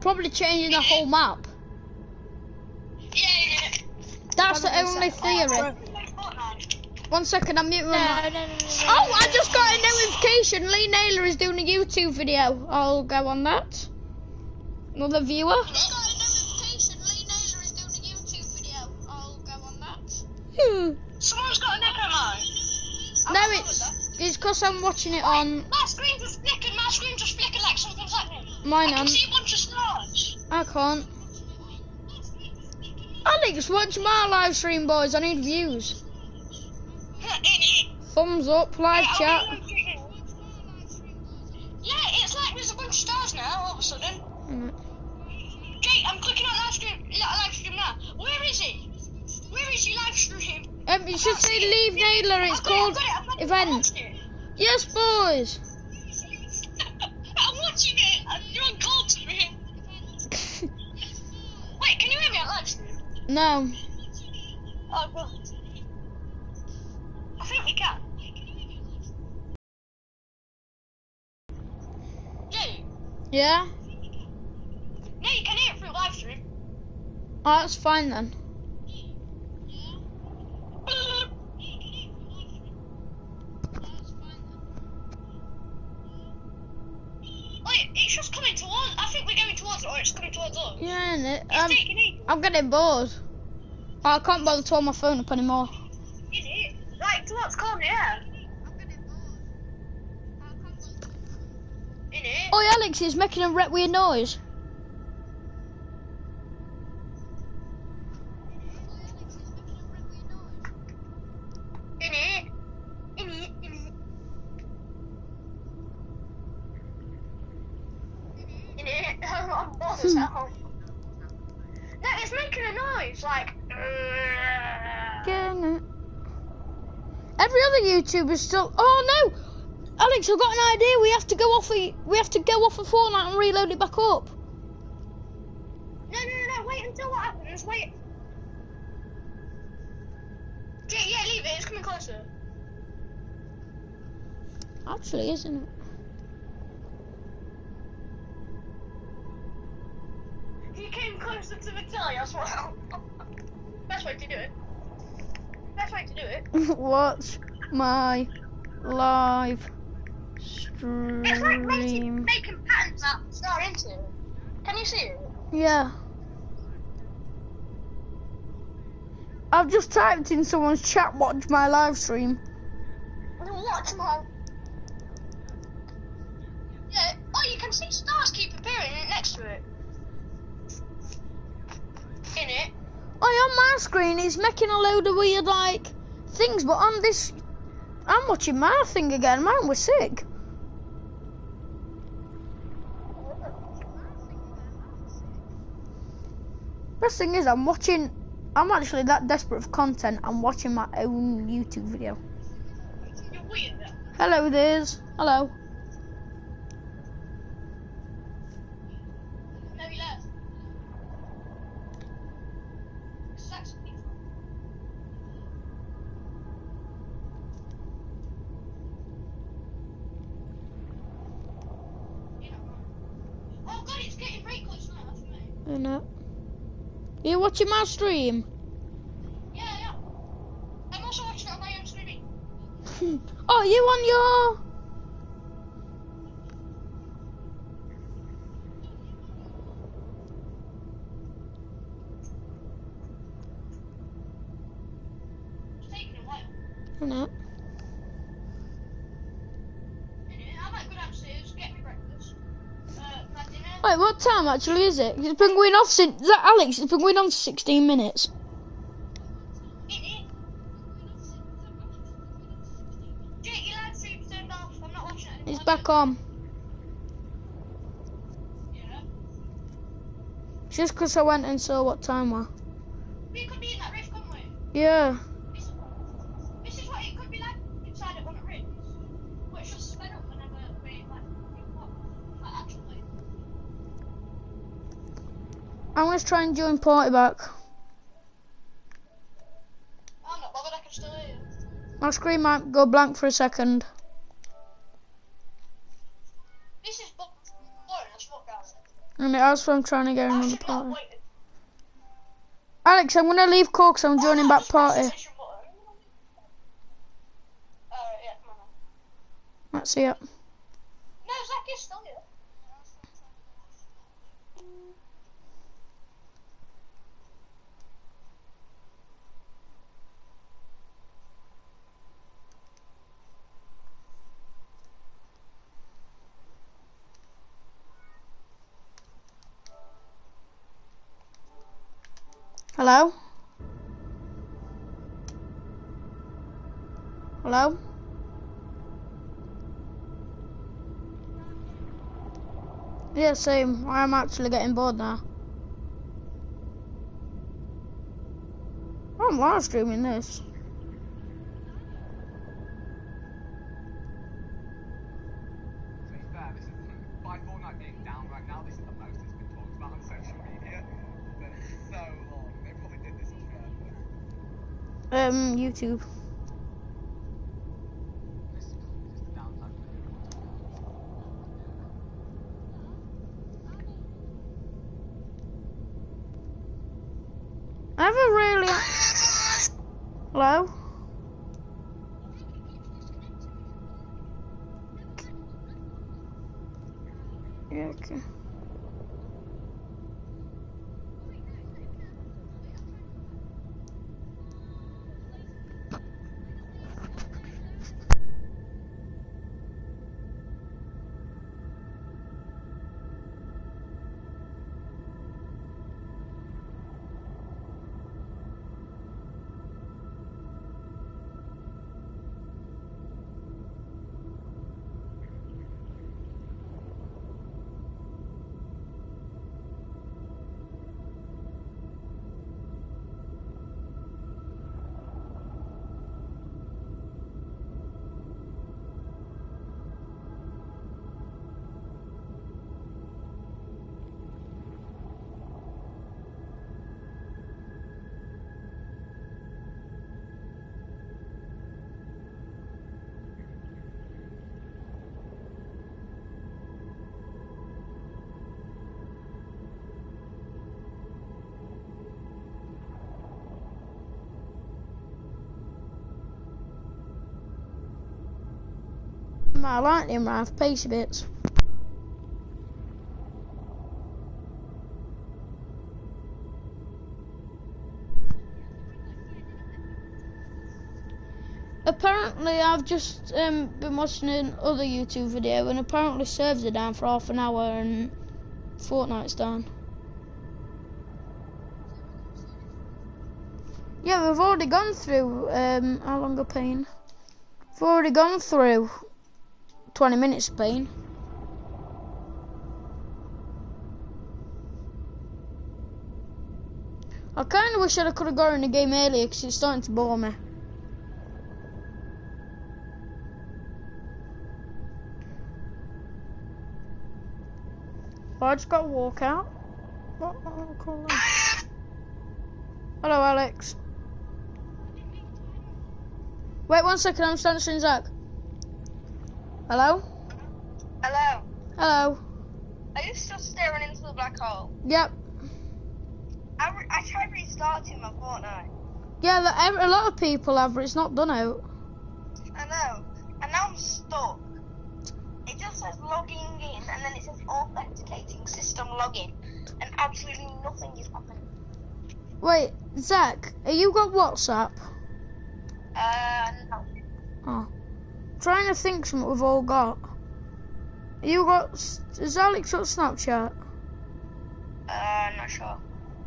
probably changing the whole map. Yeah. That's the only theory. 1 second, I'm muting my mic. Oh, I just got a notification. Lee Naylor is doing a YouTube video. I'll go on that. Another viewer. Someone's got an echo mine. No, it's because I'm watching it on. My screen just flickered like something's happening. Mine I on. can see a bunch of stars. I can't. Alex, watch my live stream, boys. I need views. Thumbs up, live chat. Yeah, it's like there's a bunch of stars now all of a sudden. Jake, I'm clicking on live stream now. Where is it? Where is your live stream? You should say Leave Naylor. It's called event. Yes, boys. I'm watching it. You're on call to me. Wait, can you hear me on live stream? No. Oh, well. I think we can. Jake? Yeah? No, you can hear it through live stream. Oh, that's fine then. Wait, it's just coming towards. I think we're going towards it, or it's coming towards us. Yeah, innit? It's taking ages. I'm getting bored. I can't bother to hold my phone up anymore. Is it? Right, towards corner, yeah. In it? Oh, Alex is making a weird noise. In it? In it? In it? In it? I'm bored as hell. No, it's making a noise, like... Getting it. Every other YouTuber's still. Oh no, Alex, I've got an idea. We have to go off of Fortnite and reload it back up. No, wait until what happens, wait. Yeah, leave it, it's coming closer. Actually, isn't it? He came closer to the telly as well. Best way to do it. Best way to do it. Watch my live stream. It's like making patterns that star into it. Can you see it? Yeah. I've just typed in someone's chat, watch my live stream. Watch my... Yeah, oh, you can see stars keep appearing next to it. In it. Oh, on my screen it's making a load of weird, like, things, but on this, I'm watching my thing again. Mine was sick. Best thing is, I'm actually that desperate for content, I'm watching my own YouTube video. You're weird. Hello, there's. Hello. No, you left. Oh god, it's getting very close now, that's me. I know. Are you watching my stream? Yeah. I'm also watching it on my own streaming. Oh, you on your... It's taking a while. I know. I might go downstairs, get me breakfast. My dinner. Wait, what time actually is it? It's been going off since... Is that Alex? It's been going on for 16 minutes. Jake, your live stream's turned off. I'm not watching it anymore. It's back on. Yeah. Just because I went and saw what time was. We could be in that rift, couldn't we? Yeah. This is what it could be like inside of one of rifts. But it's just sped up whenever we actually. I'm going to try and join party back. I'm not bothered, I can still hear you. My screen might go blank for a second. This is boring as fuck, guys. And that's why I'm trying to get another party. Alex, I'm going to leave call because I'm joining back party. Let's see it. No, Zach is still here. Hello? Hello? Yeah, same. I'm actually getting bored now. I'm live streaming this. YouTube. I have a really... Hello? Yeah, okay. My lightning round pacey bits. Apparently I've just been watching another YouTube video and apparently servers are down for half an hour and Fortnite's down. Yeah, we've already gone through how long of pain? We've already gone through 20 minutes of pain. I kind of wish I could have got in the game earlier because it's starting to bore me. I just got to walk out. What do I call that? Hello, Alex. Wait 1 second, I'm answering Zach. Hello? Hello. Hello. Are you still staring into the black hole? Yep. I tried restarting my Fortnite. Yeah, a lot of people have, but it's not done out. I know. And now I'm stuck. It just says logging in, and then it says authenticating system login, and absolutely nothing is happening. Wait, Zach, have you got WhatsApp? No. Oh. Trying to think something we've all got. You got... Has Alex got Snapchat? Not sure.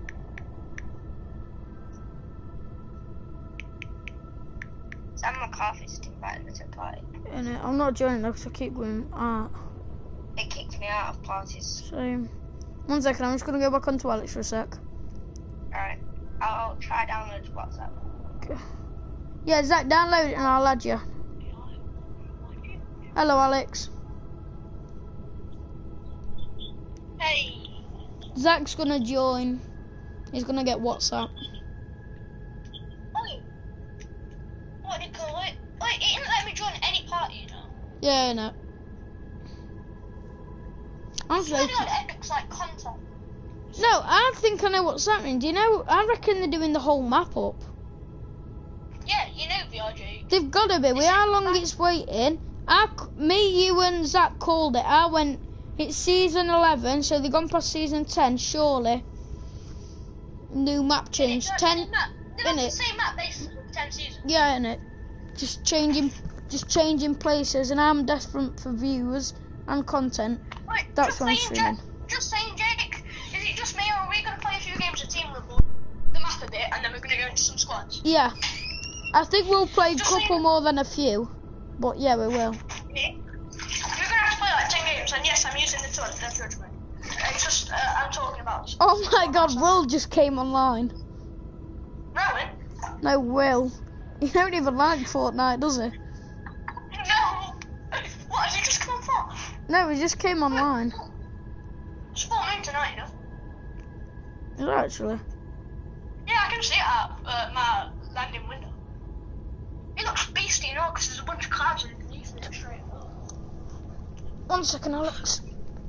Sam McCarthy's invited me to a party. I'm not joining though because I keep going out. It kicked me out of parties. Same. 1 second, I'm just going to go back onto Alex for a sec. Alright. I'll try download WhatsApp. Okay. Yeah, Zach, download it and I'll add you. Hello, Alex. Hey. Zach's going to join. He's going to get WhatsApp. Oh, what do you call it? Wait, it didn't let me join any party, you know? Yeah, no. I'm so like contact. I think I know what's happening. Do you know? I reckon they're doing the whole map up. Yeah, you know VRG. They've got to be. With how long it's waiting. Me, you, and Zach called it. I went. It's season 11, so they've gone past season 10. Surely. New map change. 10. They're not the same map. Basically, 10 seasons. Yeah, innit? Just changing places, and I'm desperate for views and content. Wait, that's what I'm streaming. Just saying, Jake, is it just me, or are we going to play a few games of Team Liverpool, the map a bit, and then we're going to go into some squads? Yeah. I think we'll play a couple more than a few. But yeah, we will. Yeah. We're going to have to play like 10 games, and yes, I'm using the toilet, don't judge me. It's just, I'm talking about... Oh my god, Will just came online. Rowan? No, Will. He don't even like Fortnite, does he? No! What, has he just come on for? No, he just came online. It's full moon tonight, you know? Actually. Yeah, I can see it at my landing window. It looks beastly, you know, because there's a bunch of clouds underneath it straight up. 1 second, Alex.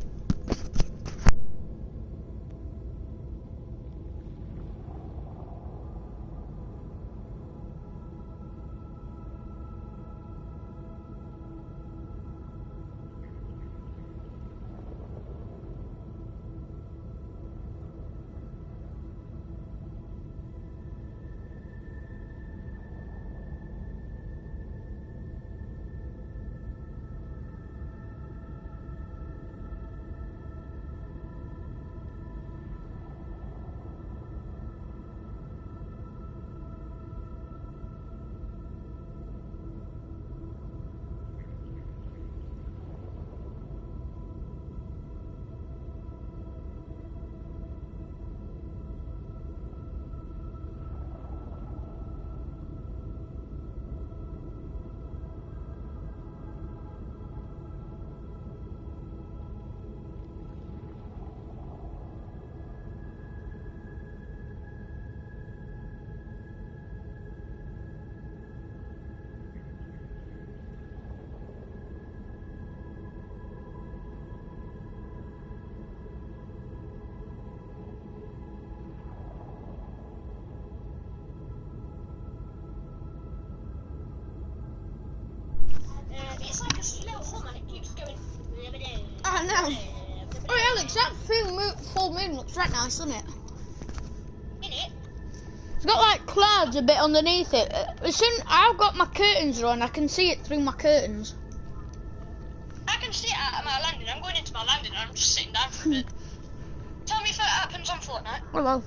It's like a little hum and it keeps going. I know. Oh, Alex, that full moon looks right nice, doesn't it? In it? It's got like clouds a bit underneath it. As soon I've got my curtains on, I can see it through my curtains. I can see it at my landing. I'm going into my landing and I'm just sitting down for a bit. Tell me if it happens on Fortnite. Hello.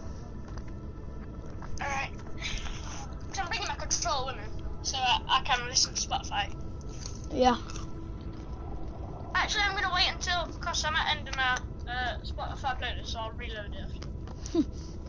Alright. So I'm bringing my controller with me, so I can listen to Spotify. Yeah. Actually, I'm going to wait until, because I'm at the end of my Spotify playlist, so I'll reload it.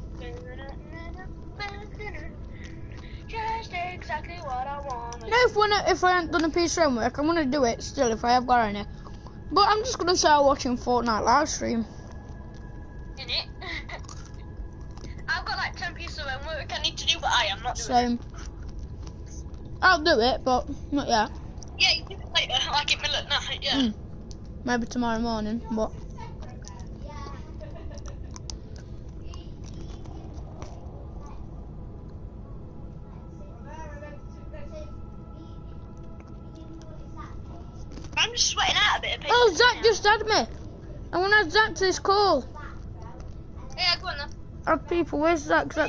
Just exactly what I want. You know, if I haven't done a piece of homework, I'm gonna do it still if I have got any. But I'm just gonna start watching Fortnite live stream. In it? I've got like 10 pieces of homework I need to do, but I am not doing Same. I'll do it, but not yet. Yeah, you do it later, like in middle at night, yeah. Maybe tomorrow morning, but. I'm just sweating out a bit. Oh, Zach just had me. I want to add Zach to this call. Yeah, go on then. Add people. Where's Zach? Zach.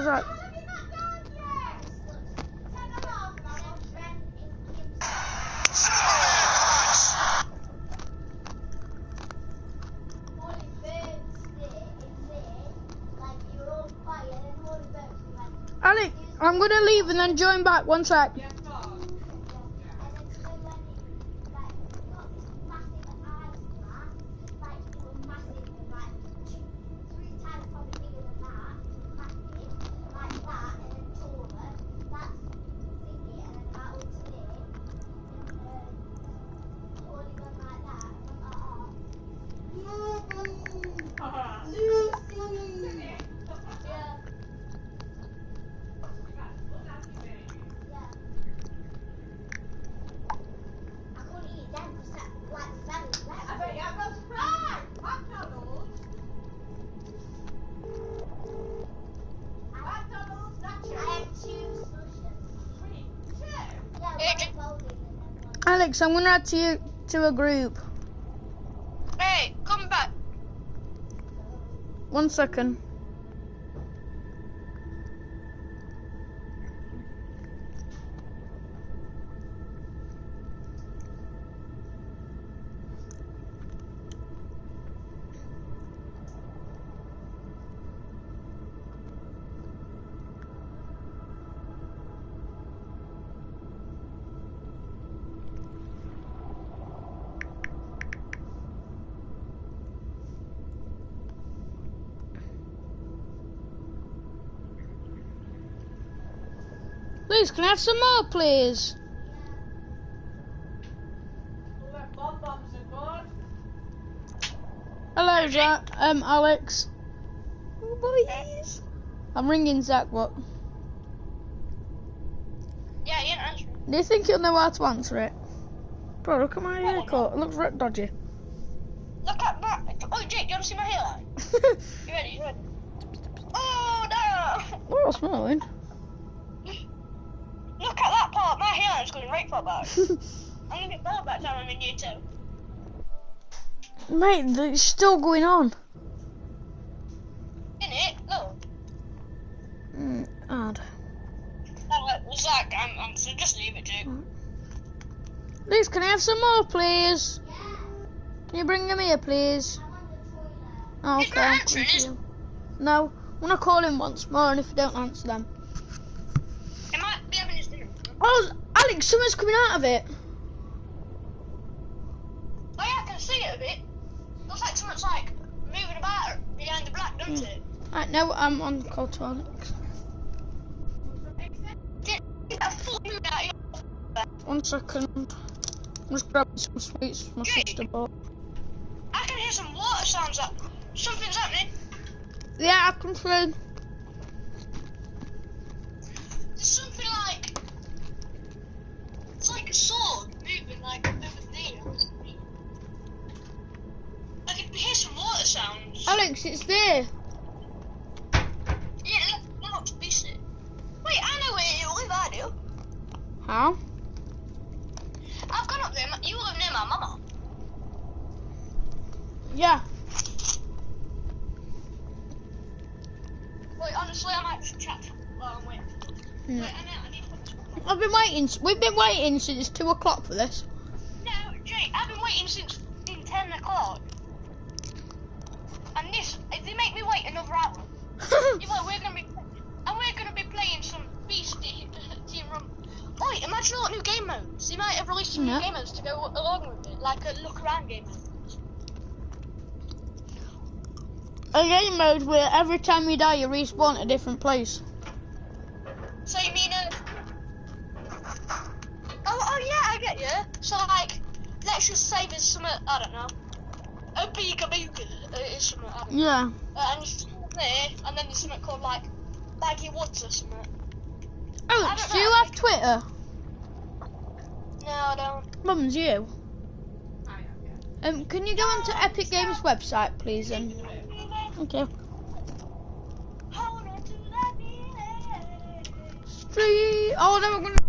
Alex, I'm going to leave and then join back. 1 sec. Alex, I'm gonna add you to a group. Hey, come back. 1 second. Please, can I have some more, please? Hello, Jack. Alex. Oh, boys. I'm ringing Zach. What? Yeah, you ain't answering. Do you think he'll know how to answer it? Bro, look at my haircut. It looks right dodgy. Look at that. Oh, Jake, do you want to see my hairline? You ready? You ready? Oh, no. Oh, what's smiling? Look at that part. My hairline's going right far back. I'm going to get bald back down. I'm in year 2. Mate, it's still going on. In it? Look. Odd. Zach, I'm so just leave it, Jake. Please, can I have some more, please? Can you bring them here, please? Oh, He's okay. not answering, is he? No, I'm gonna call him once more, and if you don't answer them. He might be having his dinner. Oh, Alex, something's coming out of it. Oh yeah, I can see it a bit. Looks like someone's like moving about behind the black, doesn't it? Right, now I'm on call to Alex. Get that full moon out of your... 1 second. I'm just grabbing some sweets for my sister bought. I can hear some water sounds up. Something's happening. Yeah, I can see. There's something like... It's like a sword moving like over there. I can hear some water sounds. Alex, it's there. Yeah, that looks decent. Wait, I know where you live, I do. How? I've gone up there. You live near my mama. Yeah. Wait, honestly, I might just chat while I'm waiting. No. Wait, I need to put this back. I've been waiting. We've been waiting since 2 o'clock for this. No, Jake, I've been waiting since 10 o'clock. And this, if they make me wait another hour, we're gonna be playing some beastie team run. Oi, imagine all the new game modes. They might have released some new game modes to go along with it, like a look around game mode. A game mode where every time you die you respawn at a different place. So you mean oh yeah, I get you. So like, let's just say there's some, I don't know, a Beaga is something, I don't know. Yeah. And you spawn there, and then there's something called like Baggy Woods or something. Alex, do you have Twitter? No, I don't. Mums, you? Can you go onto Epic Games website, please? And okay. Hold on to that feeling. Oh, no, we're gonna.